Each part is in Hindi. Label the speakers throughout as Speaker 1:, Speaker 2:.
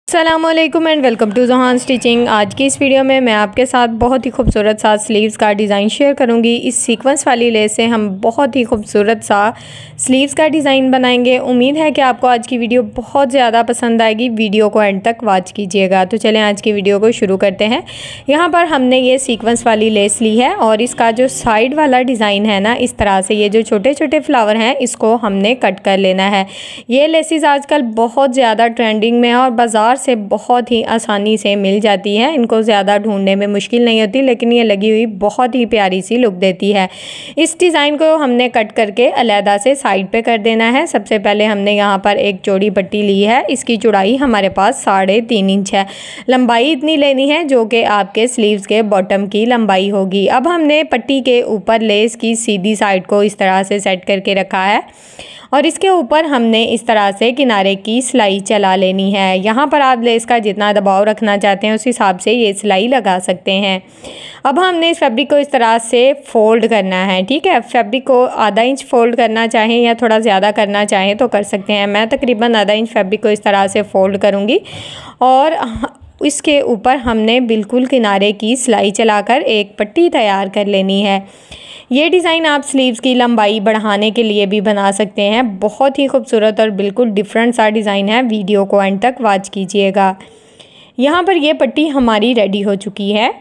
Speaker 1: अस्सलामुअलैकुम and welcome to Zahan stitching. आज की इस वीडियो में मैं आपके साथ बहुत ही खूबसूरत सा स्लीव्स का डिज़ाइन शेयर करूंगी। इस सीक्वेंस वाली लेस से हम बहुत ही खूबसूरत सा स्लीव्स का डिज़ाइन बनाएंगे। उम्मीद है कि आपको आज की वीडियो बहुत ज़्यादा पसंद आएगी। वीडियो को एंड तक वॉच कीजिएगा। तो चलें आज की वीडियो को शुरू करते हैं। यहाँ पर हमने ये सीक्वेंस वाली लेस ली है और इसका जो साइड वाला डिज़ाइन है ना, इस तरह से ये जो छोटे छोटे फ्लावर हैं इसको हमने कट कर लेना है। ये लेसेस आजकल बहुत ज़्यादा ट्रेंडिंग में है और बाज़ार से बहुत ही आसानी से मिल जाती है। इनको ज़्यादा ढूंढने में मुश्किल नहीं होती, लेकिन ये लगी हुई बहुत ही प्यारी सी लुक देती है। इस डिज़ाइन को हमने कट करके अलहदा से साइड पे कर देना है। सबसे पहले हमने यहाँ पर एक चौड़ी पट्टी ली है। इसकी चौड़ाई हमारे पास 3.5 इंच है। लंबाई इतनी लेनी है जो कि आपके स्लीव्स के बॉटम की लंबाई होगी। अब हमने पट्टी के ऊपर लेस की सीधी साइड को इस तरह से सेट करके रखा है और इसके ऊपर हमने इस तरह से किनारे की सिलाई चला लेनी है। यहाँ पर आप लेस का जितना दबाव रखना चाहते हैं उस हिसाब से ये सिलाई लगा सकते हैं। अब हमने इस फैब्रिक को इस तरह से फ़ोल्ड करना है। ठीक है, फैब्रिक को आधा इंच फ़ोल्ड करना चाहें या थोड़ा ज़्यादा करना चाहें तो कर सकते हैं। मैं तकरीबन आधा इंच फैब्रिक को इस तरह से फ़ोल्ड करूँगी और इसके ऊपर हमने बिल्कुल किनारे की सिलाई चलाकर एक पट्टी तैयार कर लेनी है। ये डिज़ाइन आप स्लीव्स की लंबाई बढ़ाने के लिए भी बना सकते हैं। बहुत ही खूबसूरत और बिल्कुल डिफरेंट सा डिज़ाइन है। वीडियो को एंड तक वॉच कीजिएगा। यहाँ पर ये पट्टी हमारी रेडी हो चुकी है।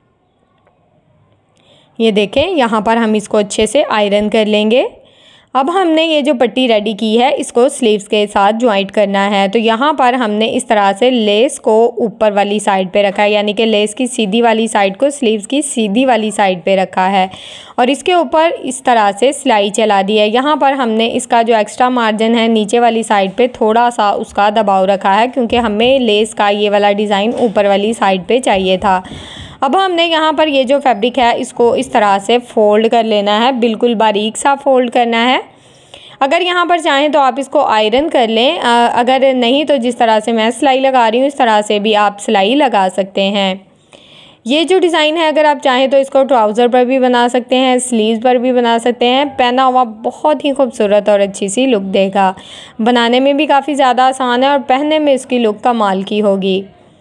Speaker 1: ये देखें, यहाँ पर हम इसको अच्छे से आयरन कर लेंगे। अब हमने ये जो पट्टी रेडी की है इसको स्लीव्स के साथ ज्वाइंट करना है। तो यहाँ पर हमने इस तरह से लेस को ऊपर वाली साइड पे रखा है, यानी कि लेस की सीधी वाली साइड को स्लीव्स की सीधी वाली साइड पे रखा है और इसके ऊपर इस तरह से सिलाई चला दी है। यहाँ पर हमने इसका जो एक्स्ट्रा मार्जिन है नीचे वाली साइड पे थोड़ा सा उसका दबाव रखा है, क्योंकि हमें लेस का ये वाला डिज़ाइन ऊपर वाली साइड पे चाहिए था। अब हमने यहाँ पर ये जो फैब्रिक है इसको इस तरह से फ़ोल्ड कर लेना है, बिल्कुल बारीक सा फ़ोल्ड करना है। अगर यहाँ पर चाहें तो आप इसको आयरन कर लें, अगर नहीं तो जिस तरह से मैं सिलाई लगा रही हूँ इस तरह से भी आप सिलाई लगा सकते हैं। ये जो डिज़ाइन है अगर आप चाहें तो इसको ट्राउज़र पर भी बना सकते हैं, स्लीव्स पर भी बना सकते हैं। पहना हुआ बहुत ही खूबसूरत और अच्छी सी लुक देगा। बनाने में भी काफ़ी ज़्यादा आसान है और पहनने में इसकी लुक कमाल की होगी।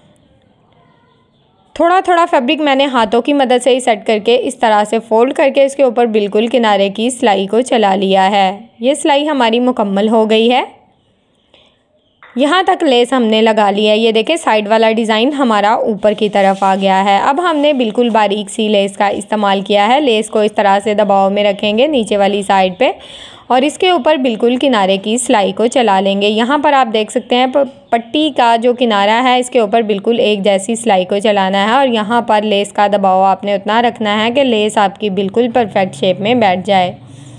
Speaker 1: थोड़ा थोड़ा फैब्रिक मैंने हाथों की मदद से ही सेट करके इस तरह से फ़ोल्ड करके इसके ऊपर बिल्कुल किनारे की सिलाई को चला लिया है। ये सिलाई हमारी मुकम्मल हो गई है। यहाँ तक लेस हमने लगा लिया है। ये देखें, साइड वाला डिज़ाइन हमारा ऊपर की तरफ आ गया है। अब हमने बिल्कुल बारीक सी लेस का इस्तेमाल किया है। लेस को इस तरह से दबाव में रखेंगे नीचे वाली साइड पे और इसके ऊपर बिल्कुल किनारे की सिलाई को चला लेंगे। यहाँ पर आप देख सकते हैं पट्टी का जो किनारा है इसके ऊपर बिल्कुल एक जैसी सिलाई को चलाना है और यहाँ पर लेस का दबाव आपने उतना रखना है कि लेस आपकी बिल्कुल परफेक्ट शेप में बैठ जाए।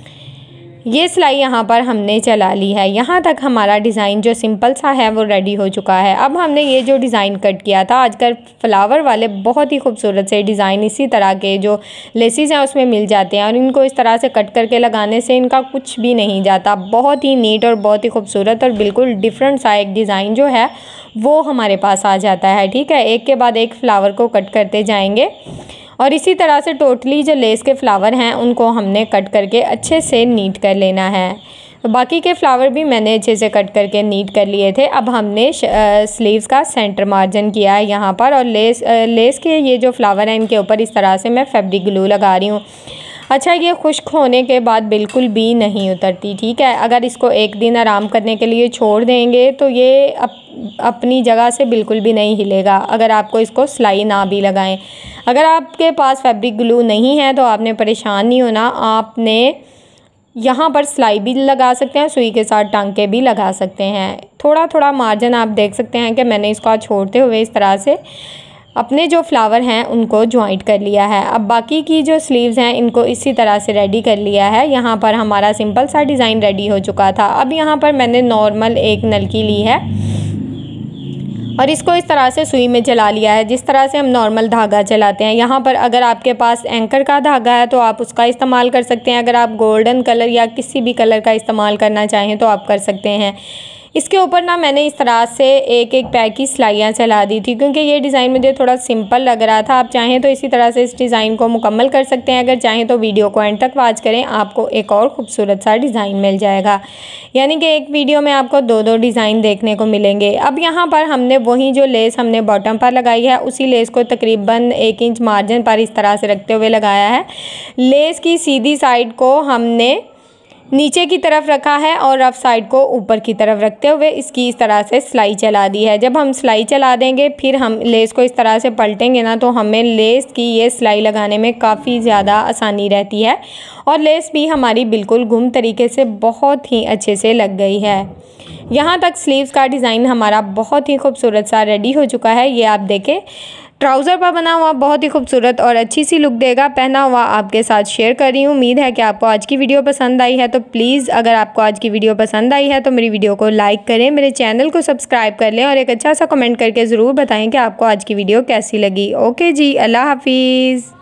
Speaker 1: ये सिलाई यहाँ पर हमने चला ली है। यहाँ तक हमारा डिज़ाइन जो सिंपल सा है वो रेडी हो चुका है। अब हमने ये जो डिज़ाइन कट किया था, आजकल फ्लावर वाले बहुत ही खूबसूरत से डिज़ाइन इसी तरह के जो लेसेस हैं उसमें मिल जाते हैं और इनको इस तरह से कट करके लगाने से इनका कुछ भी नहीं जाता। बहुत ही नीट और बहुत ही खूबसूरत और बिल्कुल डिफरेंट सा एक डिज़ाइन जो है वो हमारे पास आ जाता है। ठीक है, एक के बाद एक फ्लावर को कट करते जाएंगे और इसी तरह से टोटली जो लेस के फ्लावर हैं उनको हमने कट करके अच्छे से नीट कर लेना है। तो बाकी के फ्लावर भी मैंने अच्छे से कट करके नीट कर लिए थे। अब हमने स्लीव्स का सेंटर मार्जिन किया है यहाँ पर और लेस के ये जो फ्लावर हैं इनके ऊपर इस तरह से मैं फैब्रिक ग्लू लगा रही हूँ। अच्छा, ये खुश्क होने के बाद बिल्कुल भी नहीं उतरती। ठीक है, अगर इसको एक दिन आराम करने के लिए छोड़ देंगे तो ये अपनी जगह से बिल्कुल भी नहीं हिलेगा, अगर आपको इसको सिलाई ना भी लगाएं। अगर आपके पास फैब्रिक ग्लू नहीं है तो आपने परेशान नहीं होना। आपने यहाँ पर सिलाई भी लगा सकते हैं, सुई के साथ टांके भी लगा सकते हैं। थोड़ा थोड़ा मार्जिन आप देख सकते हैं कि मैंने इसको छोड़ते हुए इस तरह से अपने जो फ्लावर हैं उनको ज्वाइंट कर लिया है। अब बाकी की जो स्लीव्स हैं इनको इसी तरह से रेडी कर लिया है। यहाँ पर हमारा सिंपल सा डिज़ाइन रेडी हो चुका था। अब यहाँ पर मैंने नॉर्मल एक नलकी ली है और इसको इस तरह से सुई में चला लिया है, जिस तरह से हम नॉर्मल धागा चलाते हैं। यहाँ पर अगर आपके पास एंकर का धागा है तो आप उसका इस्तेमाल कर सकते हैं। अगर आप गोल्डन कलर या किसी भी कलर का इस्तेमाल करना चाहें तो आप कर सकते हैं। इसके ऊपर ना मैंने इस तरह से एक एक पैर की सिलाइयाँ चला दी थी, क्योंकि ये डिज़ाइन मुझे थोड़ा सिंपल लग रहा था। आप चाहें तो इसी तरह से इस डिज़ाइन को मुकम्मल कर सकते हैं। अगर चाहें तो वीडियो को एंड तक वॉच करें, आपको एक और ख़ूबसूरत सा डिज़ाइन मिल जाएगा। यानी कि एक वीडियो में आपको दो डिज़ाइन देखने को मिलेंगे। अब यहाँ पर हमने वही जो लेस हमने बॉटम पर लगाई है, उसी लेस को तकरीबन 1 इंच मार्जिन पर इस तरह से रखते हुए लगाया है। लेस की सीधी साइड को हमने नीचे की तरफ रखा है और रफ साइड को ऊपर की तरफ रखते हुए इसकी इस तरह से सिलाई चला दी है। जब हम सिलाई चला देंगे, फिर हम लेस को इस तरह से पलटेंगे ना, तो हमें लेस की ये सिलाई लगाने में काफ़ी ज़्यादा आसानी रहती है और लेस भी हमारी बिल्कुल गुम तरीके से बहुत ही अच्छे से लग गई है। यहाँ तक स्लीव्स का डिज़ाइन हमारा बहुत ही खूबसूरत सा रेडी हो चुका है। ये आप देखें, ट्राउज़र पर बना हुआ बहुत ही खूबसूरत और अच्छी सी लुक देगा। पहना हुआ आपके साथ शेयर कर रही हूँ। उम्मीद है कि आपको आज की वीडियो पसंद आई है। तो प्लीज़ अगर आपको आज की वीडियो पसंद आई है तो मेरी वीडियो को लाइक करें, मेरे चैनल को सब्सक्राइब कर लें और एक अच्छा सा कमेंट करके ज़रूर बताएं कि आपको आज की वीडियो कैसी लगी। ओके जी, अल्लाह हाफिज़।